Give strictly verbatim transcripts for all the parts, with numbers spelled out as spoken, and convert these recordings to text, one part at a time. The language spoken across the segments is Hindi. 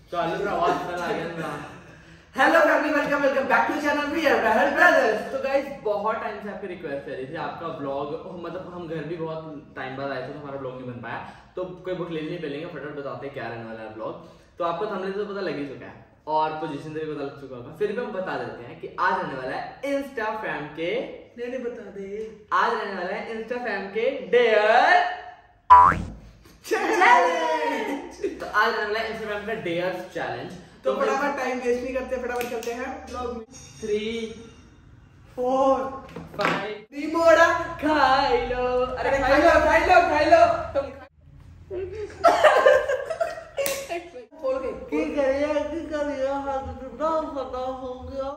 चालू आवाज चला गया। Hello family, welcome welcome back to channel we are Bahal brothers. तो गाइस बहुत टाइम से आपकी रिक्वेस्ट है रही थी आपका ब्लॉग, मतलब हम घर भी बहुत टाइम बाद आए थे तो हमारा ब्लॉग नहीं बन पाया, तो कोई बुकलेट नहीं मिलेंगे, फटाफट बताते हैं क्या रहने वाला है ब्लॉग। तो आपको थंबनेल से पता लग ही चुका है और पोजीशन से भी पता लग चुका होगा, फिर भी हम बता देते हैं कि आज रहने वाला है इंस्टा फैम के नहीं नहीं बता दे आज रहने वाला है इंस्टा फैम के डेयर चैलेंज। तो आज रहने वाला है इंस्टा फैम का डेयर चैलेंज। तो फटाफट टाइम वेस्ट नहीं करते, फटाफट चलते हैं ब्लॉग में। थ्री फोर फाइव रिमोड़ा खाई लो। अरे खाई लो खाई लो खाई लो तुम खोल के की करिए की करिए हाथ टूटा फटा हो गया।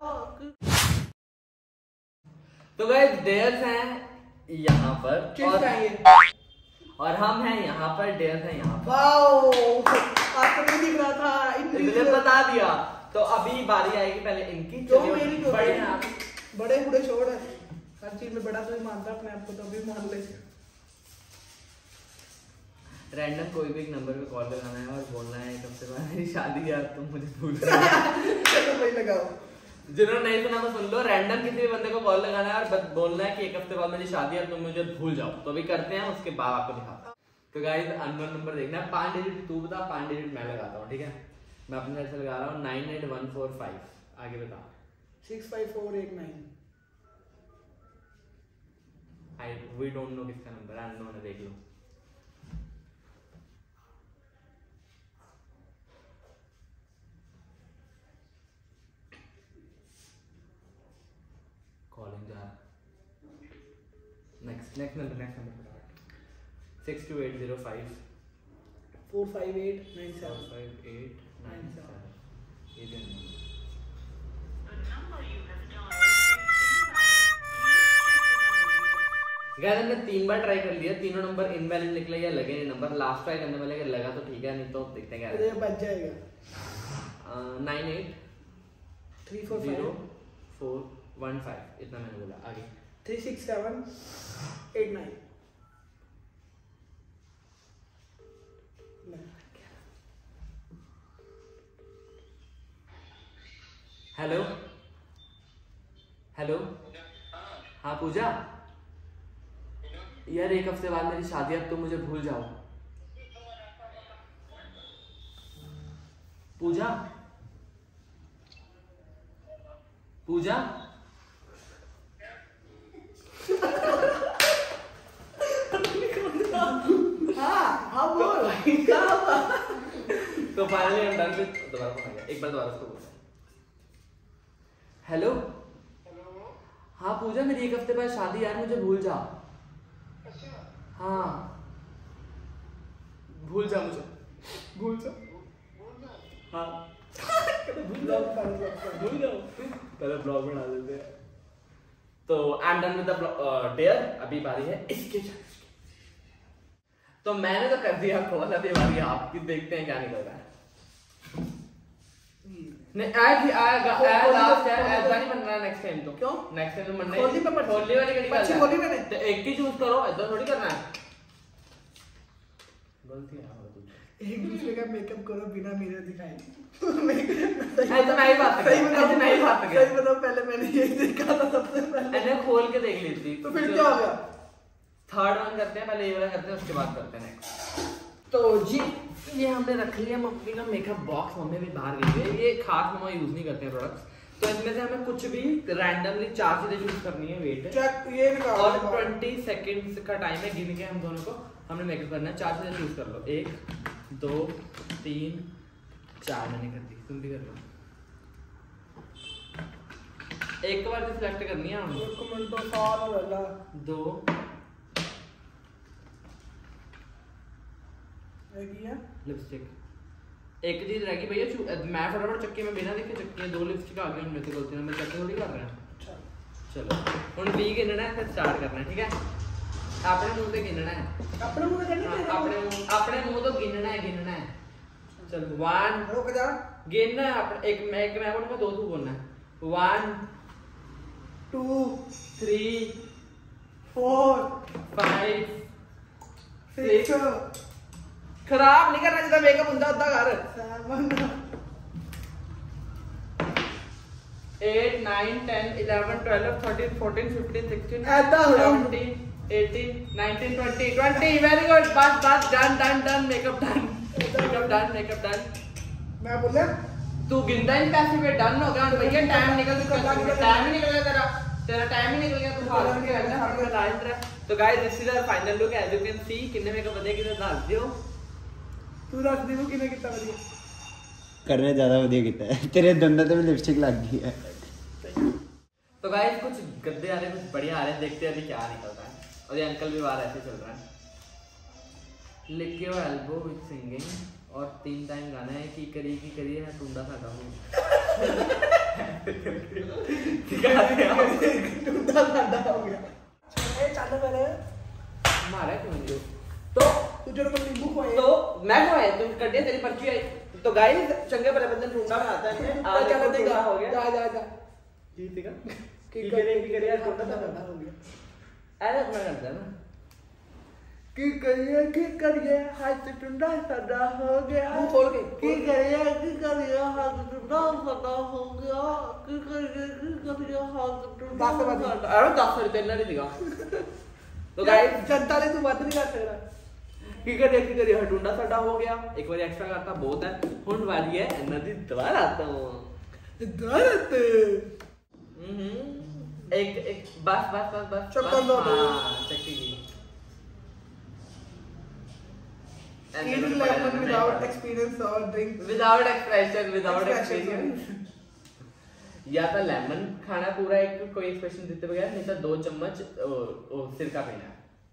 तो गाइस डेयर्स हैं यहाँ पर किस और, चाहिए और हम हैं यहाँ पर, डेयर्स हैं यहाँ पर। वाओ आज तो नहीं दिख रहा था, इसलिए बता दिया। तो अभी बारी आएगी पहले इनकी। जो मेरी जो बड़े हैं आप, बड़े बूढ़े छोड़ है, हर चीज में बड़ा तो ही मानता अपने आप को, तो अभी मान ले। रैंडम कोई भी एक नंबर पे कॉल लगाना है और बोलना है कब से बाद मेरी शादी यार तुम मुझे भूल गए। तो वही लगाओ, जिन्होंने नहीं सुना तो सुन लो। रैंडम किसी भी बंदे को कॉल लगाना है और बोलना है कि एक हफ्ते बाद मेरी शादी है तुम मुझे भूल जाओ। तो अभी करते हैं, उसके बाद आपको दिखाता हूं। तो गाइस अननोन नंबर देखना है, पांच डिजिट तू बता, पांच डिजिट मैं लगाता हूँ, ठीक है? मैं अपने साइड से लगा रहा हूँ nine eight one four five. आगे बता। Six five four eight nine. I we don't know किसका नंबर है, अननोन है, देख लो। कॉलिंग जा रहा। Next next number next number six two eight zero five four five eight nine seven five eight nine seven. ये भी गाइस हमने तीन बार ट्राई कर लिया, तीनों नंबर इनवैलिड निकले या लगे नहीं नंबर। लास्ट ट्राई करने वाले लगा तो ठीक है, नहीं तो देखते हैं क्या है। बच जाएगा। Nine eight three four zero four one five, इतना मैंने बोला। आगे three six seven eight nine. Hello hello, हाँ पूजा यार, एक हफ्ते बाद मेरी शादी है, अब तुम मुझे भूल जाओ। पूजा पूजा हाँ हाँ बोल क्या हुआ? तो फाइनली हम डन विद। दोबारा फोन आ गया, एक बार दोबारा उसको बोलते हैं। हेलो हेलो, हाँ पूजा, मेरी एक हफ्ते बाद शादी यार, मुझे भूल जा। अच्छा हाँ भूल जा मुझे, भूल जा। बोलना हाँ भूल जाओ, भूल जाओ, पहले ब्लॉग बना देते हैं। तो I am done with the dare. अभी बारी है इसके चैलेंज की। तो मैंने तो कर दिया कॉल, अभी बारी आपकी, देखते हैं क्या निकल रहा है। नहीं आज आएगा, लास्ट है, ऐसा नहीं बन रहा नेक्स्ट टाइम। तो क्यों? नेक्स्ट टाइम तो बनना है। होली पे पट- होली वाली कड़ी पच्ची होली मैंने तो एक ही चूज करो, ऐसा थोड़ी करना है। गलती है एक दूसरे का मेकअप करो बिना मिरर दिखाए। ऐसा नहीं बात कर, ऐसा नहीं बात कर। सही बताओ, पहले मैंने यही देखा था सबसे पहले। मैंने खोल के देख ली थी। तो फिर क्या हो गया? थर्ड वन करते हैं, पहले ये वाला करते हैं, उसके बाद करते हैं नेक्स्ट। तो जी ये हमने रख लिया मम्मी का मेकअप बॉक्स। मम्मी भी बाहर गई है, ये खास मम्मा यूज नहीं करते हैं प्रोडक्ट्स। तो इसमें से हमें कुछ भी रैंडमली चार चीजें चूज करनी है। वेट चेक ये निकाल और ट्वेंटी सेकेंड्स का टाइम है, गिन के हम दोनों को हमने मेकअप करना है। चार चीजें चूज कर लो, एक दो तीन चार। मैंने कर दी, तुम भी कर लो। एक बार तो सिलेक्ट करनी है हम। एक मिनट तो सारा वाला दो है लिपस्टिक, एक चीज रह गई भैया। मैं फटाफट चक्के में बिना देखे चक्के दो लिपस्टिक आ गई उनमें से, गलती में चक्के थोड़ी कर रहे हैं। अच्छा चलो हम बीस गिनना है, फिर स्टार्ट करना है, ठीक है? अपने मुंह पे गिनना है, अपने मुंह से हाँ, नहीं अपने मुंह अपने मुंह तो गिनना है, गिनना है। चल वन, रुक जा, गिनना है अपने। एक मैं एक मैं बोलूंगा, दो तू बोलना है। One two three four five six खराब नहीं करना, जितना मेकअप ਹੁੰਦਾ उतना कर। Seven nine, ten, eleven, twelve, thirteen, fourteen, fifteen, sixteen, ऐसा हो रहा है। seventeen, eighteen, nineteen, twenty, twenty. Very good. बस बस done done done. Makeup done. Makeup done. Makeup done. मैं बोला तू गिनता ही पैसे पे डन हो गया और भैया टाइम निकल गया टाइम ही निकल गया तेरा तेरा टाइम ही निकल गया तू फालतू के रहना हर में लाइन रहा तो guys this is our final look as you can see कितने मेकअप बने कितने डाल दियो तू रख दी वो किने कितना बढ़िया करने ज्यादा बढ़िया किया है तेरे दंदों पे लिपस्टिक लग गई है तो गाइस कुछ गद्दे आ रहे कुछ बढ़िया आ रहे देखते हैं अभी क्या निकलता है और ये अंकल भी बाहर ऐसे चल रहा है lick your elbow with singing और तीन टाइम गाना है कि करी की करी है टुंडा सा गाऊं टूटा साडा हो गया ए चल मेरे मारा क्यों नहीं तो तू जो को नींबू खोए तो मैं को है तुम कर दिया तेरी पर्ची आई तो गाइस चंगे भले बंदन टुंडा बनाता है आज चल चलो देगा हो गया जा जा जा जीतेगा की करी की करी है टुंडा सा साडा हो गया ऐसा मैं करता है ना की करिए की करिए हाथ टुंडा साडा हो गया मुंह खोल के की करिए की करिए हाथ टुंडा साडा हो गया की करिए की करिए हाथ टुंडा साडा अरे दस रुपए नहीं दिखा तो गाइस जनता ने तू बात नहीं कर सकता की करिए की करिए टुंडा साडा हो गया एक बार एक्स्ट्रा करता बहुत है हुन वाली है नदी दोबारा आता हूं दर्द हम्म एक एक बस बस बस बस चक्कर लो हां चक्की Eat lemon without experience or drink without expression without Expression. experience या तो लेमन खाना पूरा एक कोई एक्सप्रेशन देते बगैर नहीं तो दो चम्मच ओ, ओ, सिरका पीना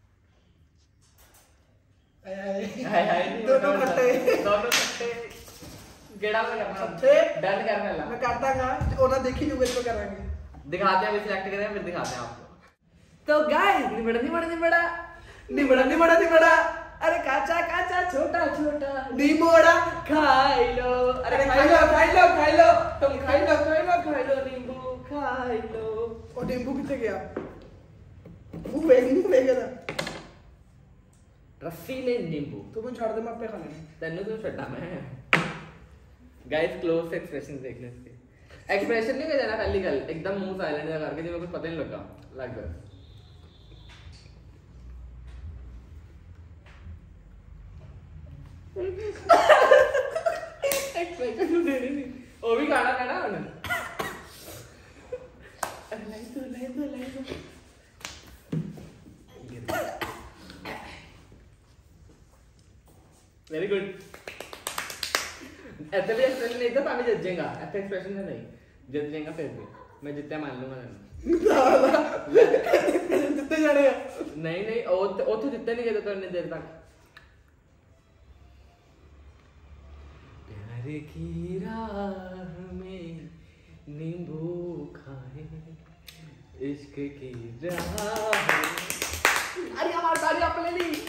है हाय हाय दोनों खट्टे दोनों खट्टे गेड़ा में करना खट्टे डन करने ला मैं करता गा ओना देखी जो मेरे को करांगे दिखाते हैं अभी सिलेक्ट करेंगे फिर दिखाते हैं आपको तो गाइस निबड़ा निबड़ा निबड़ा निबड़ा निबड़ा निबड़ा अरे काचा काचा छोटा छोटा नींबूड़ा खाई लो अरे खाई लो खाई लो खाई लो तुम खाई लो खाई लो खाई लो नींबू खाई लो और नींबू कितने गया वो वेग नहीं वेगेगा रसीले नींबू तू मैं छोड़ दे मैं पे खा लेंगे तन्नू तो छड्डा मैं गाइस क्लोज एक्सप्रेशन देख ले इसके एक्सप्रेशन नहीं कर देना खाली गल एकदम मुंह साइलेंट करके जिसमें कुछ पता नहीं लगा लग गया एक्सप्रेशन दे नहीं वो भी गाना गाना उन्हें अरे लाई तो लाई तो लाई तो वेरी गुड ऐसे भी एक्सप्रेशन नहीं था ताकि जज जाएगा ऐसे एक्सप्रेशन से नहीं जज जाएगा फिर भी मैं जितना मान लूंगा जितने जाने नहीं नहीं ओ ओ तो जितने नहीं कहते तो इतनी देर तक प्यार की राह में नींबू खाए इश्क की राह अरे हमारी ताली आप ले ली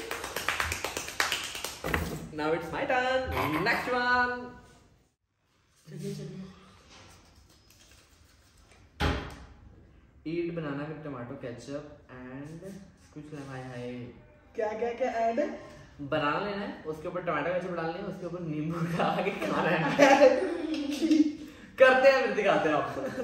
Now it's my turn. Next one. चलिए चलिए Eat banana with tomato ketchup and कुछ लेना है क्या क्या क्या ऐड बनाना लेना है उसके ऊपर टमाटो केचप डालनी है उसके ऊपर नींबू का आगे खाना है करते हैं फिर दिखाते हैं आपको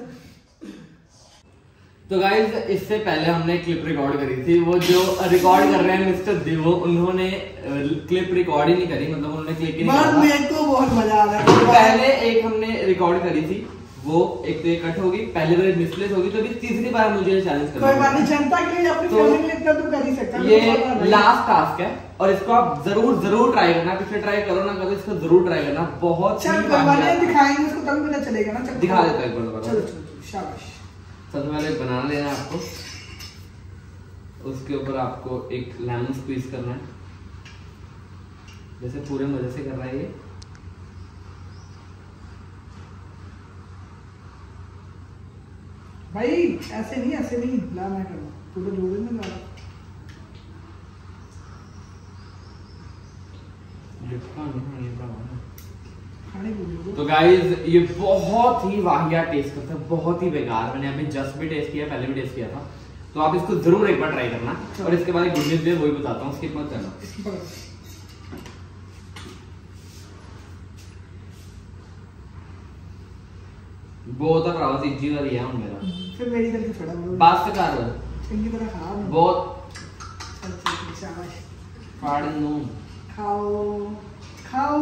तो गाइस इससे पहले हमने क्लिप रिकॉर्ड करी थी वो जो रिकॉर्ड कर रहे हैं मिस्टर दिवो उन्होंने क्लिप रिकॉर्ड ही नहीं करी मतलब उन्होंने क्लिक ही नहीं करा मेरे को बहुत मजा आ रहा तो है पहले एक हमने रिकॉर्ड करी थी वो एक तो कट होगी पहले बार मिसप्लेस होगी तो अभी तीसरी बार मुझे चैलेंज करना कोई बात नहीं जनता के लिए अपनी तो फैमिली के लिए इतना तो कर ही सकता है ये लास्ट टास्क है और इसको आप जरूर जरूर ट्राई करना पिछले ट्राई करो ना करो इसको जरूर ट्राई करना बहुत चल कोई बात नहीं दिखाएंगे उसको तभी पता चलेगा ना चल दिखा देता है एक बार चलो चलो शाबाश सबसे पहले बनाना लेना है आपको उसके ऊपर आपको एक लेमन स्क्वीज करना है जैसे पूरे मजे से कर रहा है ये भाई ऐसे नहीं ऐसे नहीं ला मैं करना तू तो जोड़े में ला खाने को तो गाइज ये बहुत ही वाहियात टेस्ट करता है बहुत ही बेकार मैंने अभी जस्ट भी टेस्ट किया पहले भी टेस्ट किया था तो आप इसको जरूर एक बार ट्राई करना और इसके बाद एक गुड न्यूज़ भी है वही बताता हूँ स्किप मत करना बहुत भरावा तीजी वाली है हुन मेरा फिर मेरी गलती छोड़ा बोलो बस कर चंगी तरह खा लो बहुत चल चल शाबाश फाड़ नो खाओ खाओ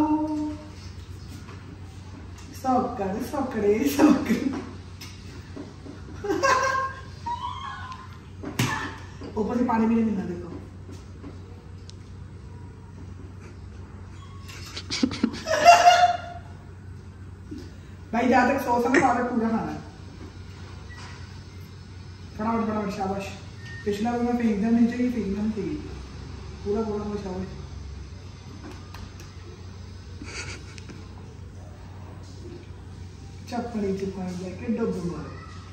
सौकर सौकड़े सौकर ऊपर से पानी भी नहीं मिलना देखो भाई जहाँ तक सॉस है ना वहाँ तक पूरा खाना है फटाफट फटाफट शाबाश पिछला भी मैं फेंक देना नहीं चाहिए फेंकना नहीं चाहिए पूरा पूरा पूरा शाबाश चप्पड़ी चुपाई जाके डुब मारो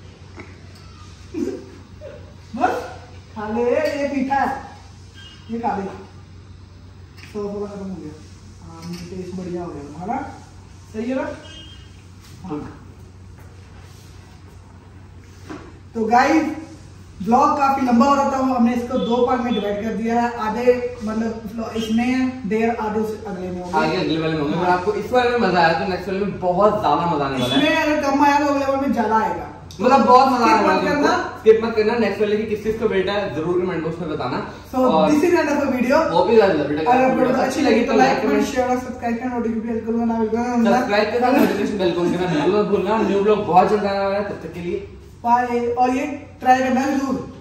बस खा ले ये मीठा है ये खा ले सॉस वाला खत्म हो गया हाँ टेस्ट बढ़िया हो गया तुम्हारा सही है ना हाँ। तो गाइस ब्लॉग काफी लंबा हो रहा था हमने इसको दो पार्ट में डिवाइड कर दिया है आधे मतलब इसमें देर आधे अगले में होगा आगे अगले वाले में होंगे। अगर आपको इस वाले में मजा आया तो नेक्स्ट वाले में बहुत ज्यादा मजा आने वाला है। इसमें अगर कम आया तो अगले वाले में ज्यादा आएगा मतलब बहुत मजा आने वाला है। करना स्किप मत करना। नेक्स्ट वाले की किस चीज को बेटा है जरूर कमेंट बॉक्स में बताना। So this is end of the video वो भी ज्यादा बेटा अगर वीडियो अच्छी लगी तो लाइक कमेंट शेयर और सब्सक्राइब करना नोटिफिकेशन बेल को ना बिल्कुल सब्सक्राइब करना नोटिफिकेशन बेल को करना बिल्कुल मत भूलना। न्यू ब्लॉग बहुत जल्द आने वाला है तब तक के लिए बाय और ये ट्राई करना जरूर।